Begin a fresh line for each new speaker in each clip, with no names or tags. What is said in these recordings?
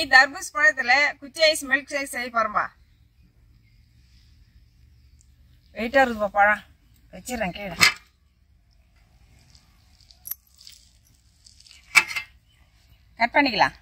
தர்பூஸ் பழத்துல குச்சி ice milk shake செய்ய போறோம்பா. வெயிட்டா இருக்குப்பா பழம். வச்சிடறேன் கீழே. கட் பண்ணிக்கலாம்.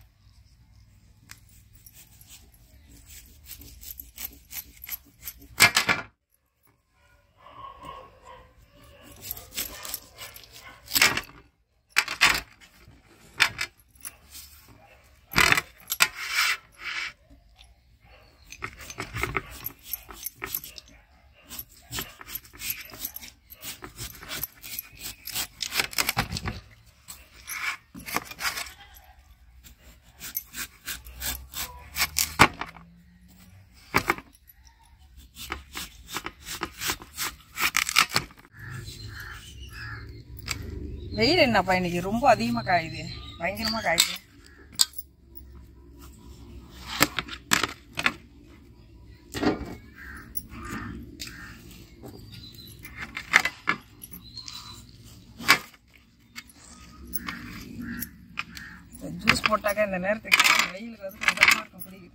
வெயில் என்னப்பா இன்னைக்கு ரொம்ப அதிகமாக காயுது, பயங்கரமாக காயுது. ஜூஸ் போட்டாக்க இந்த நேரத்துக்கு வெயிலுக்கு வந்து கொஞ்சமாக இருக்கும் குடிக்குது.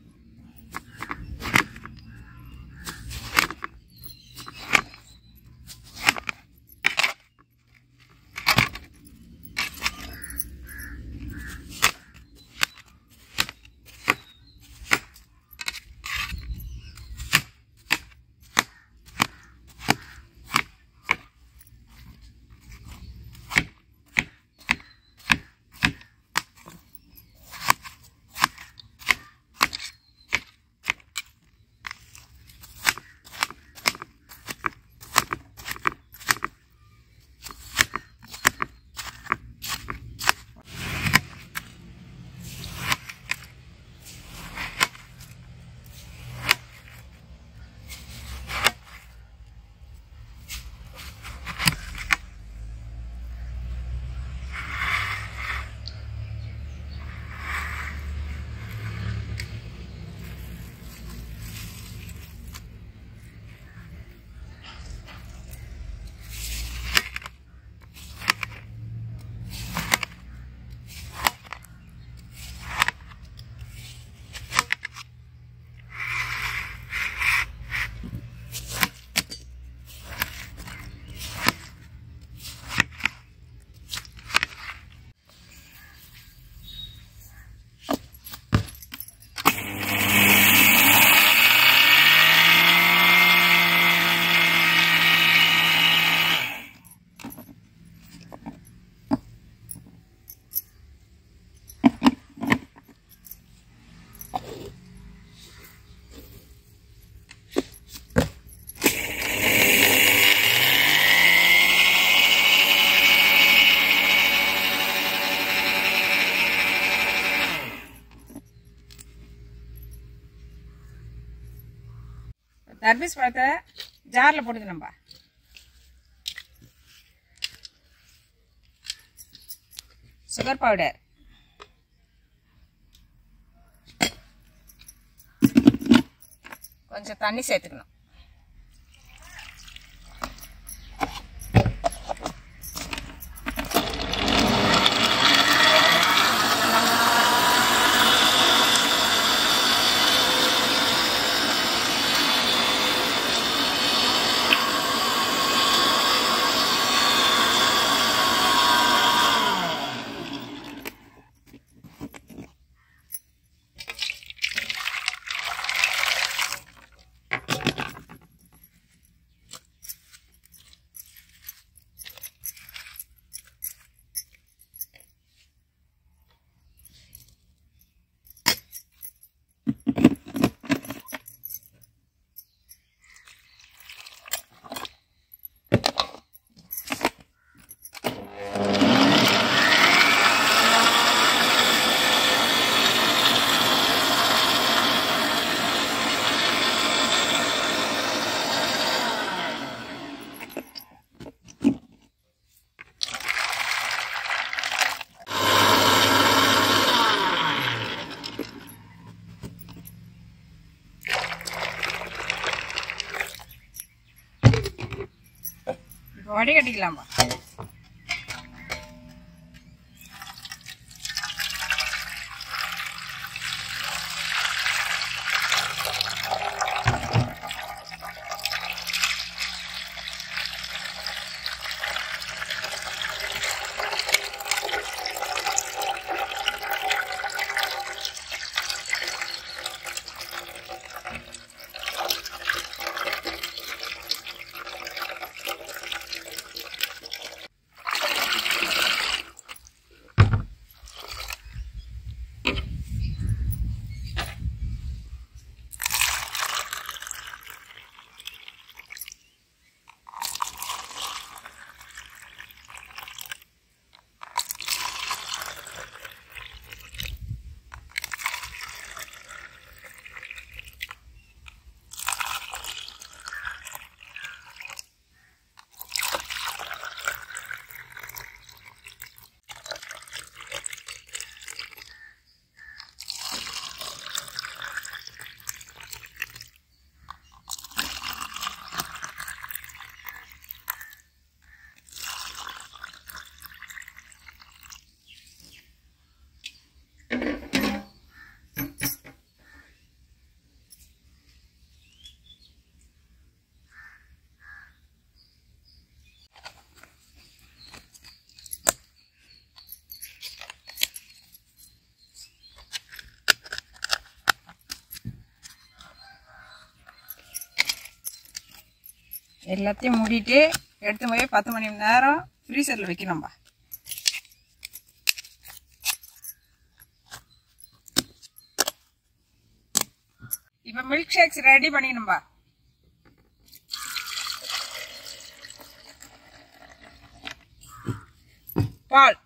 தர்பூஸ் பழத்தை ஜாரில் போட்டுக்கணும்பா. சுகர் பவுடர், கொஞ்சம் தண்ணி சேர்த்துக்கணும். வடிகட்டிக்கலாமா. எல்லாத்தையும் மூடிட்டு எடுத்து போய் 10 மணி நேரம் ஃப்ரீசரில் வைக்கணும்பா. இப்போ மில்க் ஷேக்ஸ் ரெடி பண்ணிக்கணும்பா. பால்,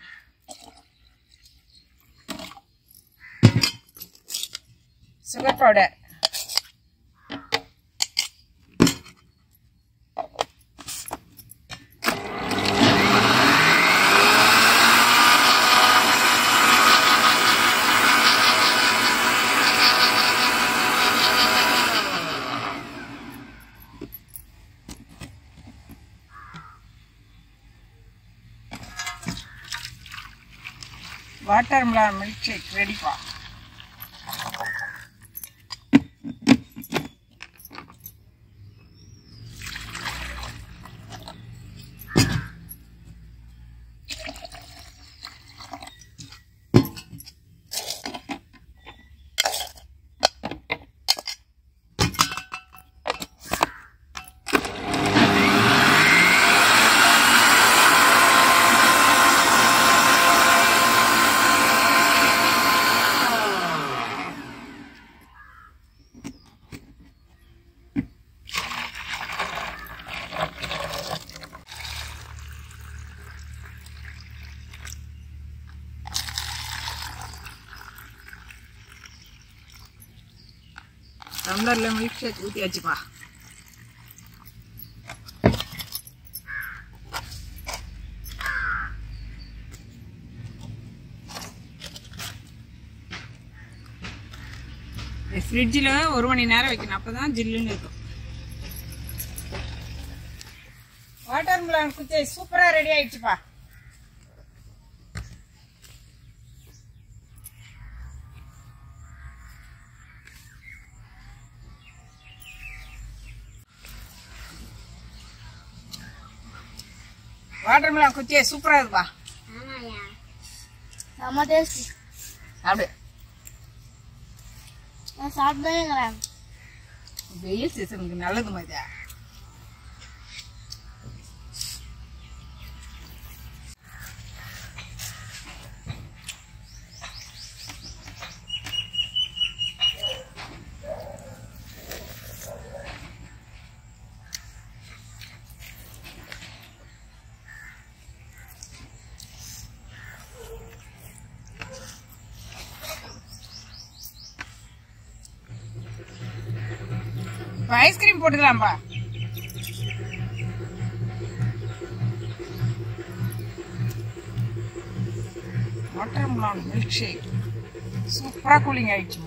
sugar powder, watermelon milk shake ரெடிப்பா. டம்ளர்ல மில்க் ஷேக் ஊற்றியாச்சுப்பா. ஃப்ரிட்ஜில் 1 மணி நேரம் வைக்கணும், அப்போ தான் ஜில்லுன்னு இருக்கும். வாட்டர்மெலன் குச்சி சூப்பராக ரெடி ஆயிடுச்சுப்பா. வாட்டர்மெலன் குச்சி சூப்பராக இருக்குப்பா. சாப்பிடு.
சாப்பிடுறேன்.
வெயில் சீசனுக்கு நல்லது மாதிரி. ஐஸ்கிரீம் போட்டுக்கலாம்பா. வாட்டர்மெலன் மில்க் ஷேக் சூப்பரா கூலிங் ஆயிடுச்சு.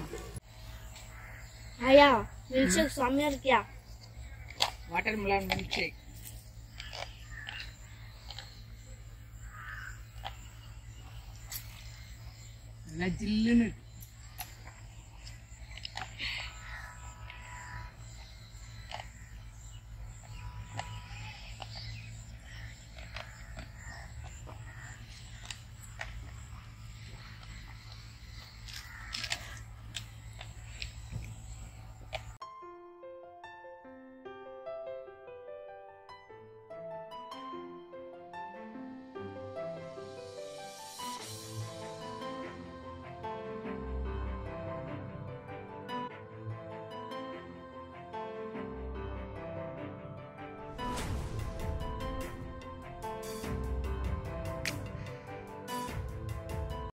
ஐயா மில்க் ஷேக் செம்மையா இருக்கியா?
வாட்டர்மெலன் மில்க் ஷேக் நல்லா ஜில்லுன்னு இருக்கு.